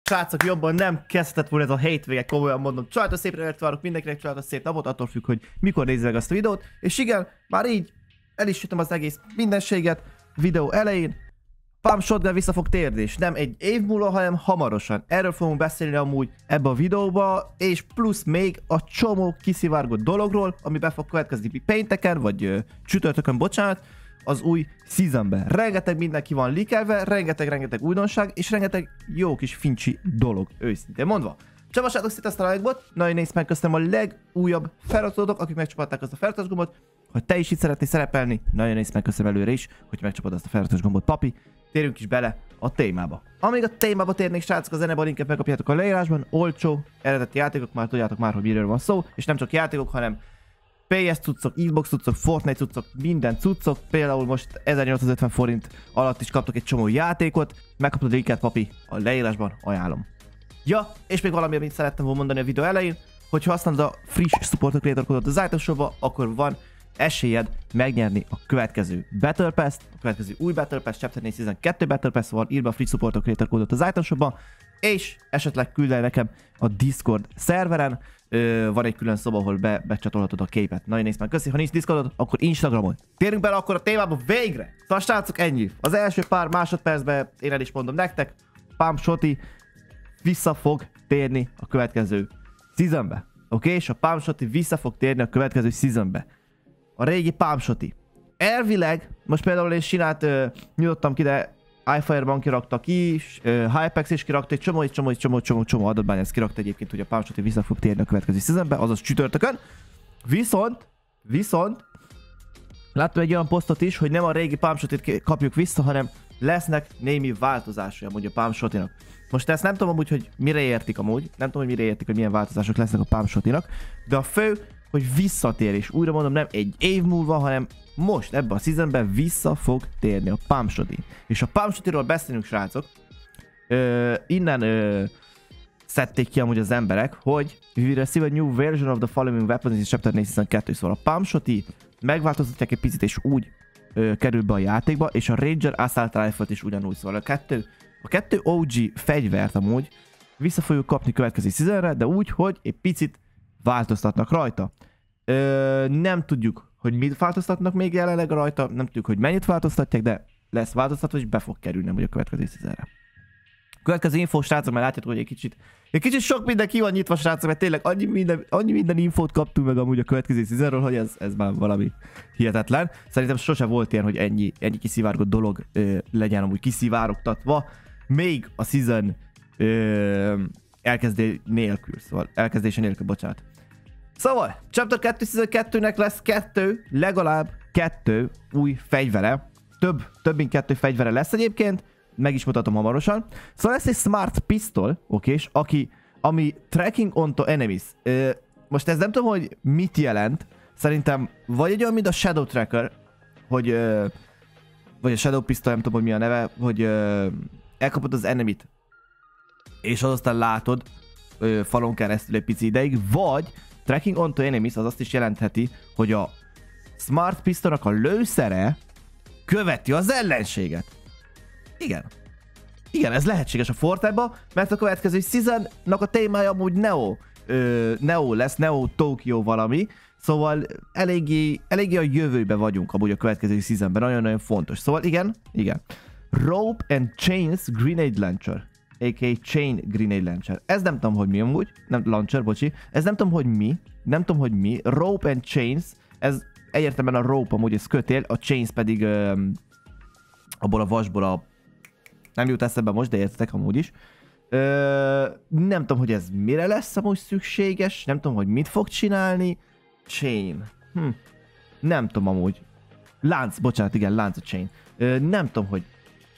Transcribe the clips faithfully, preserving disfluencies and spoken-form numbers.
srácok, jobban nem kezdhetett volna ez a hétvége, komolyan mondom. Családos szép reggelt várok mindenkinek, családos szép napot, attól függ, hogy mikor nézd meg azt a videót. És igen, már így el is sütöm az egész mindenséget videó elején. Pump Shotgun vissza fog térni, és nem egy év múlva, hanem hamarosan. Erről fogunk beszélni amúgy ebbe a videóba, és plusz még a csomó kiszivárgott dologról, ami be fog következni pénteken, vagy ö, csütörtökön, bocsánat, az új seasonben. Rengeteg mindenki van leakelve, rengeteg-rengeteg újdonság, és rengeteg jó kis fincsi dolog, őszintén mondva. Csapassátok szét ezt a like-bot, nagyon nézd meg, köszönöm a legújabb feliratkozók, akik megcsapatták azt a feliratkozás gombot. Ha te is itt szeretnél szerepelni, nagyon nézd meg, köszönöm előre is, hogy megcsapod azt a feliratkozás gombot, papi. Térjünk is bele a témába. Amíg a témába térnék, srácok, a zenében a linket megkapjátok a leírásban. Olcsó, eredeti játékok, már tudjátok már, hogy miről van szó, és nem csak játékok, hanem pé es cuccok, Xbox cuccok, Fortnite cuccok, minden cuccok. Például most ezernyolcszázötven forint alatt is kaptok egy csomó játékot. Megkapod a linket, papi, a leírásban, ajánlom. Ja, és még valami, amit szerettem volna mondani a videó elején, hogyha használod a friss Support Creator kódot az Item Shopba, akkor van esélyed megnyerni a következő Battle Pass-t, a következő új Battle Pass, Chapter négy Season kettő Battle Pass van, írd be a Free Support Creator kódot az Item Shopba, és esetleg küld el nekem a Discord szerveren, Ö, van egy külön szoba, ahol be, becsatolhatod a képet. Nagyon nézd meg, köszi, ha nincs Discordod, akkor Instagramon. Térjünk bele akkor a témába végre! Szóval srácok, ennyi. Az első pár másodpercben én el is mondom nektek, Pump Shotty vissza fog térni a következő seasonbe. Oké, okay? És a Pump Shotty vissza fog térni a következő seasonbe. A régi Pump Shotty. Elvileg, most például én csinált, uh, nyitottam ki, de iFireban kirakta ki, uh, Hypex is kirakta, egy csomó, egy csomó, egy csomó, csomó, csomó adatbány, ezt kirakta egyébként, hogy a Pump Shotty vissza fog térni a következő seasonbe, azaz csütörtökön. Viszont, viszont, láttam egy olyan posztot is, hogy nem a régi Pump Shottyt kapjuk vissza, hanem lesznek némi változásai amúgy a Pump Shottynak. Most ezt nem tudom amúgy, hogy mire értik amúgy, nem tudom, hogy mire értik, hogy milyen változások lesznek a Pump Shottynak, de a fő, hogy visszatér, és újra mondom, nem egy év múlva, hanem most ebben a seasonben vissza fog térni a Pump Shotty. És a Pump Shottyról beszélünk, srácok. Ö, innen ö, szedték ki amúgy az emberek, hogy we will receive a new version of the following weapons in Chapter négy Season kettő. Szóval a Pump Shotty megváltoztatják egy picit, és úgy ö, kerül be a játékba, és a Ranger Assault Rifle-t is ugyanúgy. Szóval a kettő, a kettő o gé fegyvert amúgy vissza fogjuk kapni következő seasonre, de úgy, hogy egy picit változtatnak rajta. Ö, nem tudjuk, hogy mit változtatnak még jelenleg rajta, nem tudjuk, hogy mennyit változtatják, de lesz változtatva, és be fog kerülni amúgy a következő seasonre. Következő infó, srácok, mert látjátok, hogy egy kicsit, egy kicsit sok minden ki van nyitva, srácok, mert tényleg annyi minden, annyi minden infót kaptunk meg amúgy a következő seasonról, hogy ez, ez már valami hihetetlen. Szerintem sose volt ilyen, hogy ennyi, ennyi kiszivárgott dolog ö, legyen amúgy kiszivárogtatva, még a season ö, elkezdé nélkül, szóval elkezdése nélkül, bocsánat. Szóval, Chapter kettő Season kettőnek lesz kettő, legalább kettő új fegyvere. Több, több mint kettő fegyvere lesz egyébként, meg is mutatom hamarosan. Szóval lesz egy Smart Pistol, oké, és aki, ami Tracking onto Enemies. Ö, most ez nem tudom, hogy mit jelent. Szerintem vagy egy olyan, mint a Shadow Tracker, hogy, ö, vagy a Shadow Pistol, nem tudom, hogy mi a neve, hogy ö, elkapod az enemit, és az aztán látod ö, falon keresztül egy pici ideig, vagy Tracking onto Enemies az azt is jelentheti, hogy a Smart Pistolnak a lőszere követi az ellenséget. Igen. Igen, ez lehetséges a Fortnite-ba, mert a következő seasonnak a témája amúgy Neo, ö, Neo lesz, Neo Tokyo valami, szóval eléggé, eléggé a jövőbe vagyunk amúgy a következő seasonben, nagyon-nagyon fontos. Szóval igen, igen. Rope and Chains Grenade Launcher, á ká á Chain Grenade Launcher. Ez nem tudom, hogy mi amúgy, nem Launcher, bocsi, ez nem tudom, hogy mi, nem tudom, hogy mi. Rope and Chains, ez egyértelműen a rope amúgy, ez kötél, a chains pedig ö, abból a vasból a... Nem jut eszembe most, de értetek amúgy is. Ö, nem tudom, hogy ez mire lesz amúgy szükséges, nem tudom, hogy mit fog csinálni. Chain. Hm. Nem tudom amúgy. Lánc, bocsánat, igen, lánc a chain. Ö, nem tudom, hogy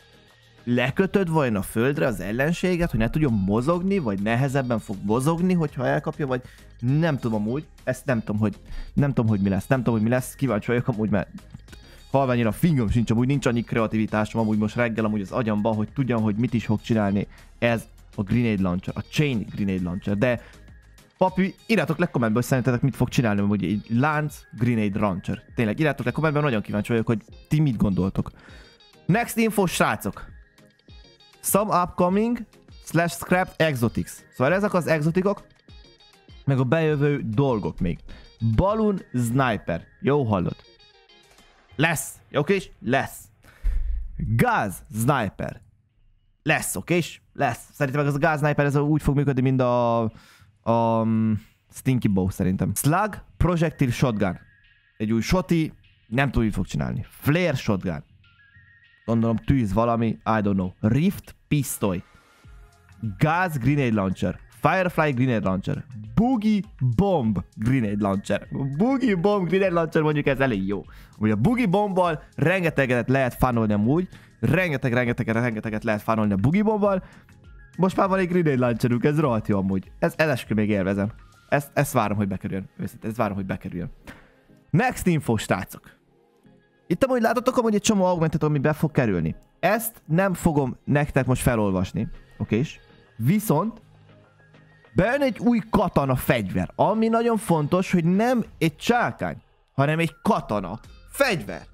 lekötöd vajon a földre az ellenséget, hogy ne tudjon mozogni, vagy nehezebben fog mozogni, hogyha elkapja, vagy nem tudom amúgy. Ezt nem tudom, hogy nem tudom, hogy mi lesz. Nem tudom, hogy mi lesz. Kíváncsi vagyok amúgy, mert halványira a fingom sincs, amúgy nincs annyi kreativitásom amúgy most reggel amúgy az agyamba, hogy tudjam, hogy mit is fog csinálni ez a Grenade Launcher, a Chain Grenade Launcher, de papi, írjátok le kommentben, hogy szerintetek mit fog csinálni amúgy egy lánc Grenade Launcher. Tényleg, írjátok le kommentben, nagyon kíváncsi vagyok, hogy ti mit gondoltok. Next info, srácok. Some upcoming slash scrap exotics. Szóval ezek az exotikok, meg a bejövő dolgok még. Balloon sniper. Jó hallod. Lesz. Oké is? Lesz. Gáz sniper. Lesz, oké is? Lesz. Szerintem az a gáz sniper ez úgy fog működni, mint a, a Stinky Bow szerintem. Slug projectile shotgun. Egy új shoti, nem tudom, mit fog csinálni. Flare shotgun. Gondolom tűz valami, I don't know. Rift pistoly. Gas grenade launcher. Firefly grenade launcher. Boogie bomb grenade launcher. Boogie bomb grenade launcher mondjuk ez elég jó. Ugye a boogie bombbal rengeteget lehet fanolni amúgy. Rengeteg, rengeteget, rengeteget lehet fanolni a boogie bombbal. Most már van egy grenade launcherünk, ez rohadt jó amúgy. Ez, ez eskü még élvezem. Ezt, ezt várom, hogy bekerüljön. Őszintén, ezt várom, hogy bekerüljön. Next info, srácok. Itt amúgy látotok amúgy egy csomó augmentet, ami be fog kerülni. Ezt nem fogom nektek most felolvasni. Okés? Viszont bejön egy új katana fegyver, ami nagyon fontos, hogy nem egy csákány, hanem egy katana fegyver.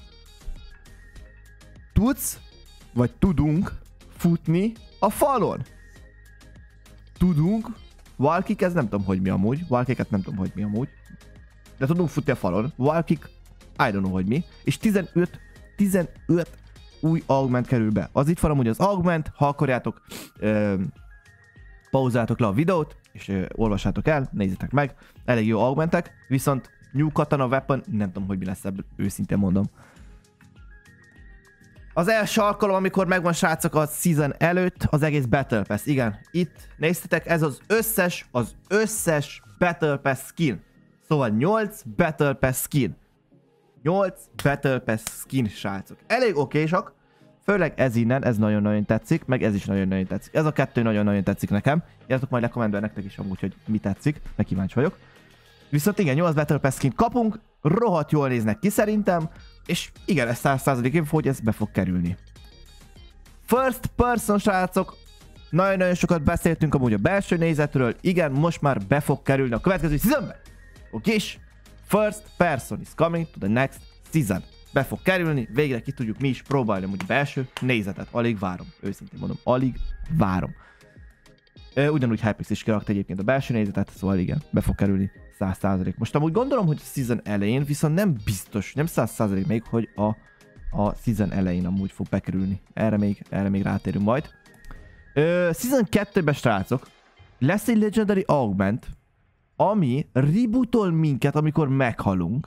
Tudsz, vagy tudunk futni a falon? Tudunk. Wallkick, ez nem tudom, hogy mi amúgy. Wallkicket nem tudom, hogy mi amúgy. De tudunk futni a falon. Wallkick, I don't know, hogy mi. És tizenöt, tizenöt új augment kerül be. Az itt van amúgy az augment, ha akarjátok, ö, pauzáltok le a videót, és ö, olvassátok el, nézzétek meg. Elég jó augmentek, viszont New Katana Weapon, nem tudom, hogy mi lesz ebből, őszintén mondom. Az első alkalom, amikor megvan, srácok, a season előtt az egész Battle Pass. Igen, itt néztetek, ez az összes, az összes Battle Pass skin. Szóval nyolc Battle Pass skin. nyolc Battle Pass skin, srácok. Elég okésak, főleg ez innen, ez nagyon-nagyon tetszik, meg ez is nagyon-nagyon tetszik. Ez a kettő nagyon-nagyon tetszik nekem. Írjátok majd le kommentben nektek is amúgy, hogy mi tetszik, meg kíváncsi vagyok. Viszont igen, nyolc Battle Pass skin kapunk, rohadt jól néznek ki szerintem, és igen, ez száz százalék info, hogy ez be fog kerülni. First person, srácok, nagyon-nagyon sokat beszéltünk amúgy a belső nézetről, igen, most már be fog kerülni a következő seasonbe. Oké, és first person is coming to the next season. Be fog kerülni, végre ki tudjuk mi is próbálni amúgy a belső nézetet. Alig várom, őszintén mondom, alig várom. Ö, ugyanúgy Hypix is kirakta egyébként a belső nézetet, szóval igen, be fog kerülni száz százalék. Most amúgy gondolom, hogy a season elején, viszont nem biztos, nem száz százalék még, hogy a, a season elején amúgy fog bekerülni. Erre még, erre még rátérünk majd. Ö, season kettőben, srácok, lesz egy Legendary Augment, ami rebootol minket, amikor meghalunk.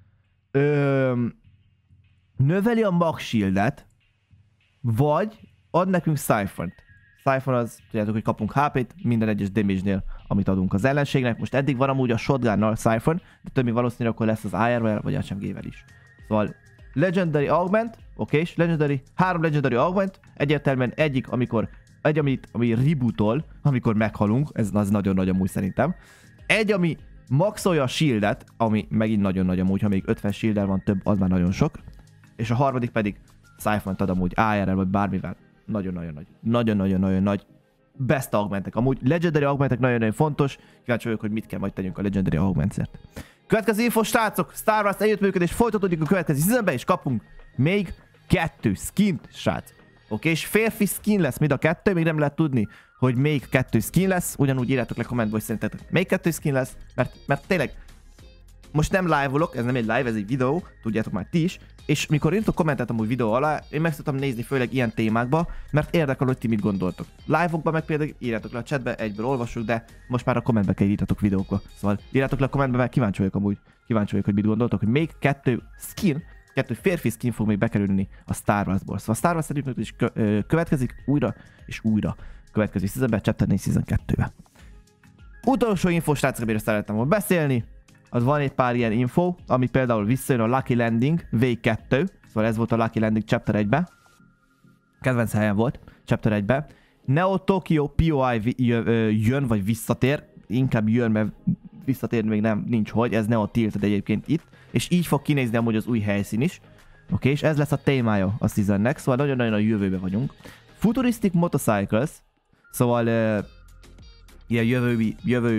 Ö, növeli a Max Shieldet, vagy ad nekünk Siphon-t. Siphon az, tudjátok, hogy kapunk há pét minden egyes damage-nél, amit adunk az ellenségnek. Most eddig van amúgy a shotgunnal Siphon, de többi valószínűleg akkor lesz az á er-vel, vagy á es em gé-vel is. Szóval Legendary Augment, oké, és Legendary, három Legendary Augment, egyértelműen egyik, amikor, egy, amit, ami rebootol, amikor meghalunk, ez az nagyon nagy amúgy szerintem. Egy, ami maxolja a shieldet, ami megint nagyon nagy amúgy, ha még ötven shield van több, az már nagyon sok. És a harmadik pedig Siphon-t ad amúgy á er-rel, vagy bármivel. Nagyon-nagyon nagy. Nagyon-nagyon-nagyon nagy. Best augmentek. Amúgy Legendary augmentek nagyon-nagyon fontos. Kíváncsi vagyok, hogy mit kell majd tegyünk a Legendary augmentért. Következő info, srácok! Star Wars együttműködés folytatódik a következő seasonben, és kapunk még kettő skint, srác. Oké, és férfi skin lesz mind a kettő, még nem lehet tudni, hogy még kettő skin lesz. Ugyanúgy írjátok le kommentbe, hogy szerintetek még kettő skin lesz, mert, mert tényleg most nem live-olok, ez nem egy live, ez egy videó, tudjátok már ti is, és mikor írtok kommentet amúgy videó alá, én meg szoktam nézni főleg ilyen témákba, mert érdekel, hogy ti mit gondoltok. Live-okban meg például írjátok le a chatbe, egyből olvassuk, de most már a kommentbe kell írtatok videókba. Szóval írjátok le a kommentbe, mert kíváncsi vagyok amúgy, kíváncsi vagyok, hogy mit gondoltok, hogy még kettő skin, kettő férfi skin fog még bekerülni a Star Warsból. Szóval a Star Wars együttműködés is kö ö, következik újra és újra következő seasonben, Chapter négy season kettőbe. Utolsó info, srácok, amiről szerettem volna beszélni. Az van egy pár ilyen info, ami például visszajön a Lucky Landing Wave kettő, szóval ez volt a Lucky Landing Chapter egyben. Kedvenc helyen volt Chapter egyben. Neo Tokyo pé o i jön, vagy visszatér, inkább jön, mert visszatérni még nem, nincs hogy, ez Neo Tilted egyébként itt, és így fog kinézni amúgy az új helyszín is. Oké, okay, és ez lesz a témája a seasonnek, szóval nagyon-nagyon a jövőbe vagyunk. Futuristic Motorcycles, szóval uh, ilyen jövőbi,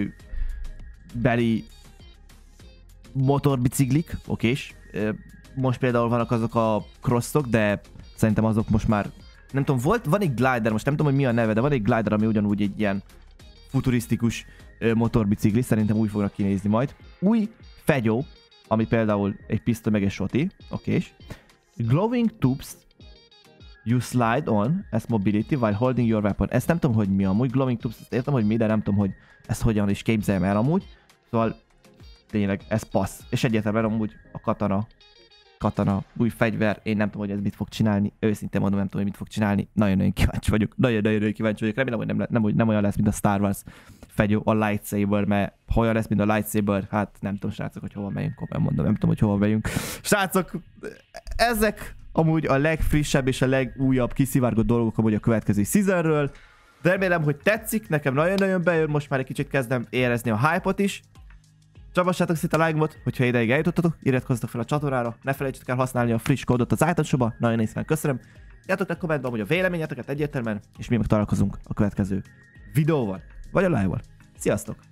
jövőbeli motorbiciklik, okés. Most például vannak azok a crossok, de szerintem azok most már nem tudom, volt, van egy glider, most nem tudom, hogy mi a neve, de van egy glider, ami ugyanúgy egy ilyen futurisztikus ö, motorbicikli, szerintem úgy fognak kinézni majd. Új fegyó, ami például egy pisztoly meg egy shoti, okés. Glowing tubes you slide on as mobility while holding your weapon. Ezt nem tudom, hogy mi amúgy. Glowing tubes, ezt értem, hogy mi, de nem tudom, hogy ezt hogyan is képzeljem el amúgy. Szóval tényleg ez passz. És egyáltalán amúgy a katana, katana, új fegyver, én nem tudom, hogy ez mit fog csinálni. Őszintén mondom, nem tudom, hogy mit fog csinálni. Nagyon-nagyon kíváncsi vagyok. Nagyon-nagyon kíváncsi vagyok. Remélem, hogy nem, nem, nem olyan lesz, mint a Star Wars fegyó, a lightsaber, mert ha olyan lesz, mint a lightsaber, hát nem tudom, srácok, hogy hova megyünk, komolyan mondom, nem tudom, hogy hova megyünk. Srácok, ezek amúgy a legfrissebb és a legújabb kiszivárgott dolgok amúgy a következő seasonről. De remélem, hogy tetszik, nekem nagyon-nagyon bejön, most már egy kicsit kezdem érezni a hype-ot is. Csapassátok szét a like-ot, hogyha ideig eljutottatok, iratkozzatok fel a csatornára, ne felejtsétek el használni a friss kódot az item shopba, nagyon szépen köszönöm. Írjátok a kommentben hogy a véleményeteket egyértelműen, és mi meg találkozunk a következő videóval, vagy a live-val. Sziasztok!